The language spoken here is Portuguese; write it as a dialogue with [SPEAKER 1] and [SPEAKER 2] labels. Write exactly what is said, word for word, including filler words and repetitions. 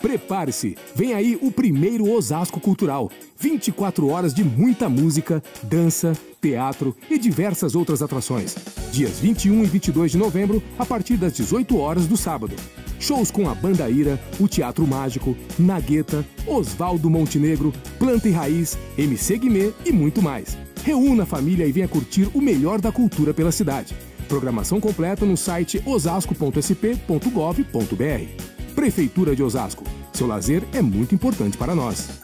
[SPEAKER 1] Prepare-se, vem aí o primeiro Osasco Cultural. vinte e quatro horas de muita música, dança, teatro e diversas outras atrações. Dias vinte e um e vinte e dois de novembro, a partir das dezoito horas do sábado. Shows com a Banda Ira, o Teatro Mágico, Nagueta, Osvaldo Montenegro, Planta e Raiz, M C Guimê e muito mais. Reúna a família e venha curtir o melhor da cultura pela cidade. Programação completa no site osasco ponto s p ponto gov ponto b r. Prefeitura de Osasco. Seu lazer é muito importante para nós.